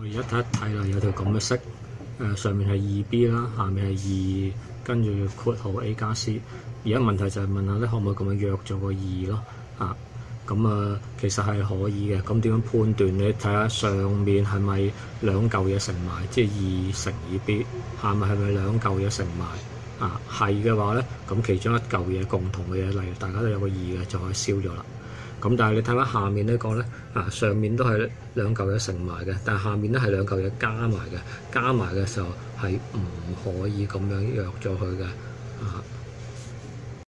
我而家睇一睇啦，有條咁嘅式，上面係2B 啦，下面係2，跟住括號 A 加 C。而家問題就係問下咧，可唔可以咁樣約咗個2咯？其實係可以嘅。咁點樣判斷？你睇下上面係咪兩嚿嘢乘埋，即係2乘以 B，下面係咪兩嚿嘢乘埋？係嘅話咧，咁其中一嚿嘢共同嘅嘢，例如大家都有個2嘅，就可以燒咗啦。咁但係你睇下下面呢個咧，上面都係兩嚿嘢乘埋嘅，但係下面咧係兩嚿嘢加埋嘅，加埋嘅時候係唔可以咁樣約咗佢嘅。